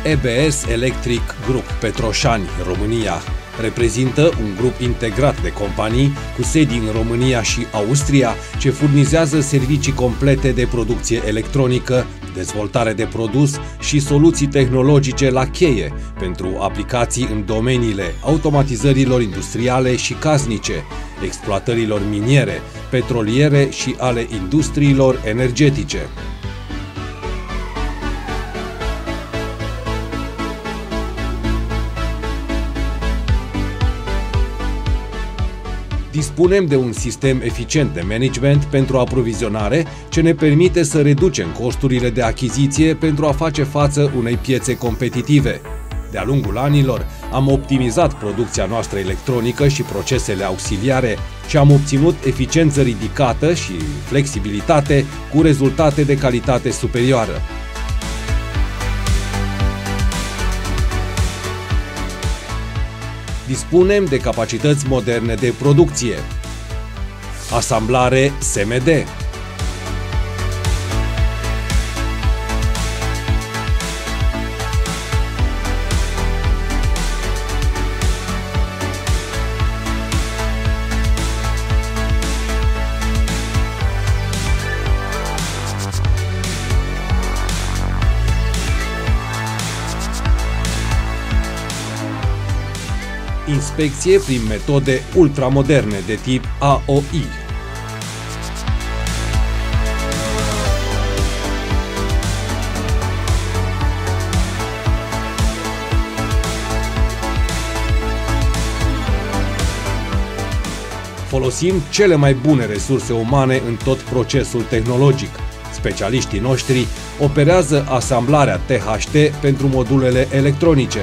EBS Electric Group Petroșani, România, reprezintă un grup integrat de companii cu sedii în România și Austria ce furnizează servicii complete de producție electronică, dezvoltare de produs și soluții tehnologice la cheie pentru aplicații în domeniile automatizărilor industriale și casnice, exploatărilor miniere, petroliere și ale industriilor energetice. Dispunem de un sistem eficient de management pentru aprovizionare ce ne permite să reducem costurile de achiziție pentru a face față unei piețe competitive. De-a lungul anilor am optimizat producția noastră electronică și procesele auxiliare și am obținut eficiență ridicată și flexibilitate cu rezultate de calitate superioară. Dispunem de capacități moderne de producție, asamblare SMD, inspecție prin metode ultramoderne de tip AOI. Folosim cele mai bune resurse umane în tot procesul tehnologic. Specialiștii noștri operează asamblarea THT pentru modulele electronice.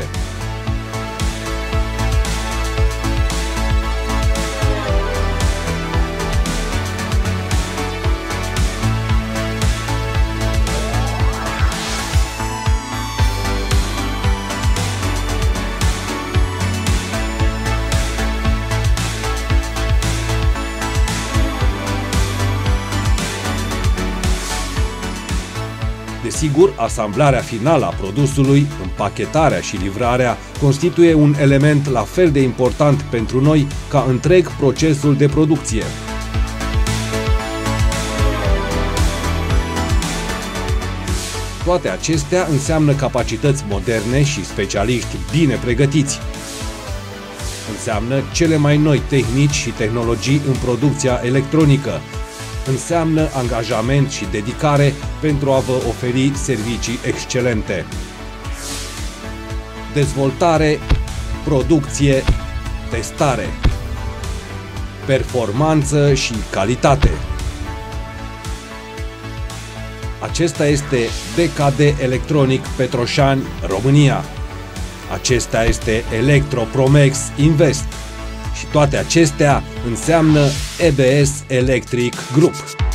Desigur, asamblarea finală a produsului, împachetarea și livrarea constituie un element la fel de important pentru noi ca întreg procesul de producție. Toate acestea înseamnă capacități moderne și specialiști bine pregătiți. Înseamnă cele mai noi tehnici și tehnologii în producția electronică. Înseamnă angajament și dedicare pentru a vă oferi servicii excelente. Dezvoltare, producție, testare, performanță și calitate. Acesta este BKD Electronic Petroșani, România. Acesta este Electropromex Invest. Și toate acestea înseamnă EBS Electric Group.